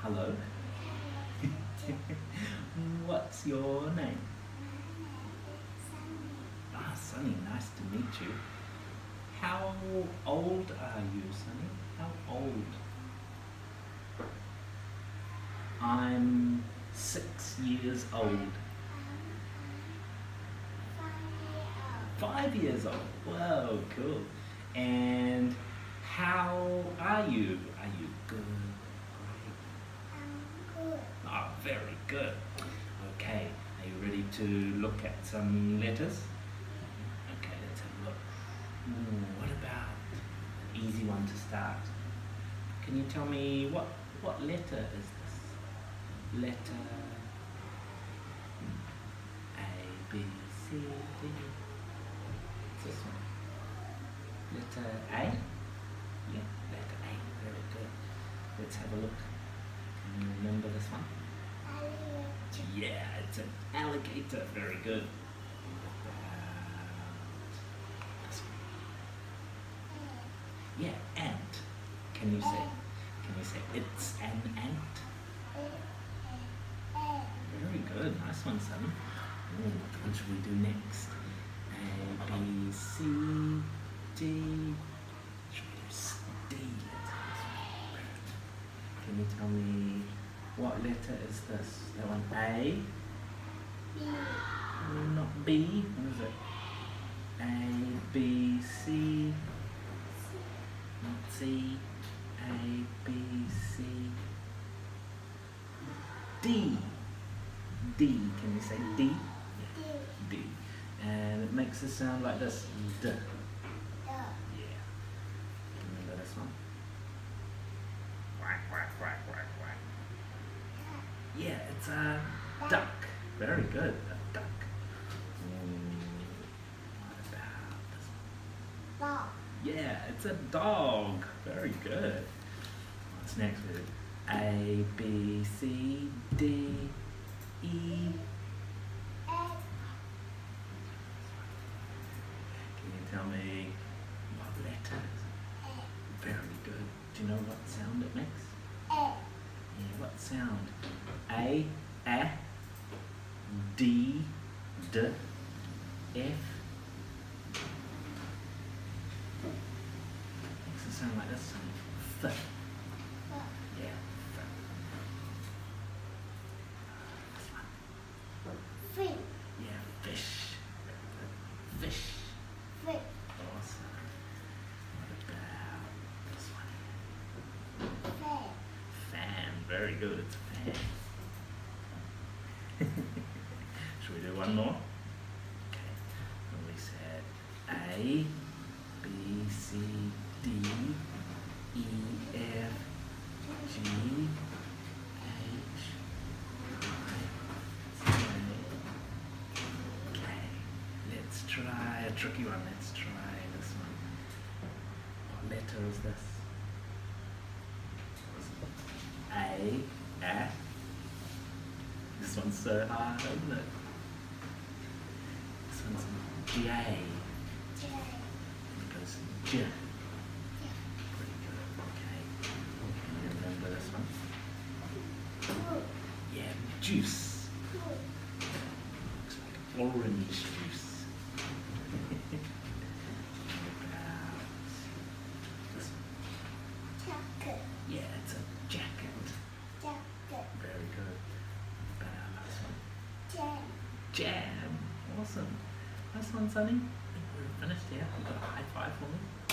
Hello. What's your name? Ah, Sunny, nice to meet you. How old are you, Sunny? How old? I'm 6 years old. 5 years old. Whoa, cool. And how are you? Are you good? Great. Oh, very good. Okay, are you ready to look at some letters? Okay, let's have a look. What about an easy one to start? Can you tell me what letter is this? Letter A, B, C, D. What's this one? Letter A? Yeah, letter A. Very good. Let's have a look. Can you remember this one? Yeah, it's an alligator. Very good. What about this one? Yeah, ant. Can you say it's an ant? Very good. Nice one, son. What should we do next? A, B, C, D. Should we do D? Can you tell me what letter is this? That one A? B. Not B. What is it? A, B, C. Not C. A, B, C. D. D. Can you say D? Yeah. D. And it makes a sound like this. D. Yeah. Remember this one? Quack, quack, quack, quack, quack. Yeah, it's a duck. Very good. A duck. What about this one? Dog. Yeah, it's a dog. Very good. What's next with it? A, B, C, D, E. Can you tell me what letter is it? Very good. Do you know what sound it makes? Yeah, what sound? A, D, D, F. Makes it sound like this. F. Yeah, F. This one. Fish. Yeah, fish. Fish. Fish. Awesome. What about this one? Fan. Fan. Very good. It's a fan. Should we do one more? Okay. And we said A, B, C, D, E, F, G, H, I, J, K. Let's try a tricky one. Let's try this one. What letter is this? A. This one's so hard, isn't it? This one's J. J. And it goes J. Pretty good. Okay. Can you remember this one? Yeah, juice. Looks like orange juice. What about this one? Jacket. Yeah, it's a jacket. Jacket. Very good. What about this one? Jam. Jam. Awesome. Nice one, Sunny. I think we're finished here. You've got a high five for me.